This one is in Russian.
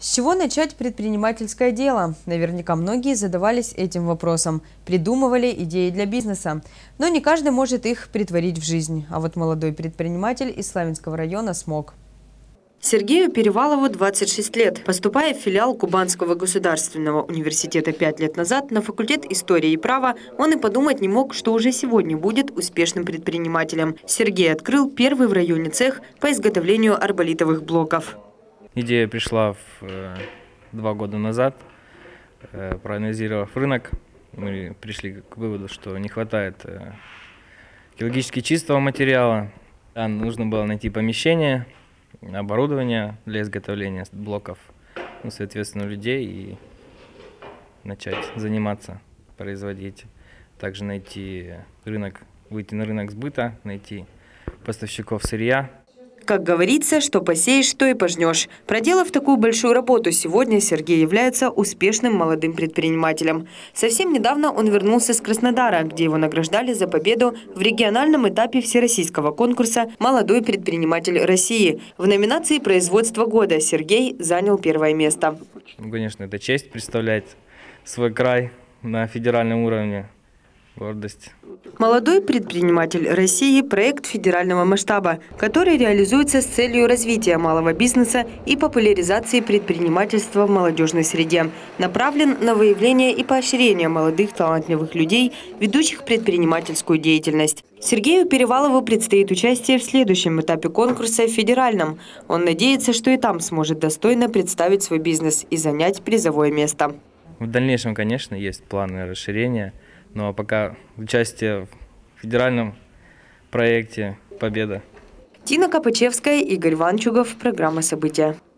С чего начать предпринимательское дело? Наверняка многие задавались этим вопросом, придумывали идеи для бизнеса. Но не каждый может их претворить в жизнь. А вот молодой предприниматель из Славянского района смог. Сергею Перевалову 26 лет. Поступая в филиал Кубанского государственного университета 5 лет назад на факультет истории и права, он и подумать не мог, что уже сегодня будет успешным предпринимателем. Сергей открыл первый в районе цех по изготовлению арболитовых блоков. Идея пришла 2 года назад. Проанализировав рынок, мы пришли к выводу, что не хватает экологически чистого материала. Нужно было найти помещение, оборудование для изготовления блоков, соответственно, людей и начать заниматься, производить. Также найти рынок, выйти на рынок сбыта, найти поставщиков сырья. Как говорится, что посеешь, то и пожнешь. Проделав такую большую работу, сегодня Сергей является успешным молодым предпринимателем. Совсем недавно он вернулся с Краснодара, где его награждали за победу в региональном этапе всероссийского конкурса «Молодой предприниматель России». В номинации «Производство года» Сергей занял первое место. Конечно, это честь представлять свой край на федеральном уровне. Гордость. «Молодой предприниматель России» – проект федерального масштаба, который реализуется с целью развития малого бизнеса и популяризации предпринимательства в молодежной среде. Направлен на выявление и поощрение молодых талантливых людей, ведущих предпринимательскую деятельность. Сергею Перевалову предстоит участие в следующем этапе конкурса – федеральном. Он надеется, что и там сможет достойно представить свой бизнес и занять призовое место. В дальнейшем, конечно, есть планы расширения. Но пока участие в федеральном проекте «Победа». Тина Копачевская, Игорь Ванчугов. Программа «События».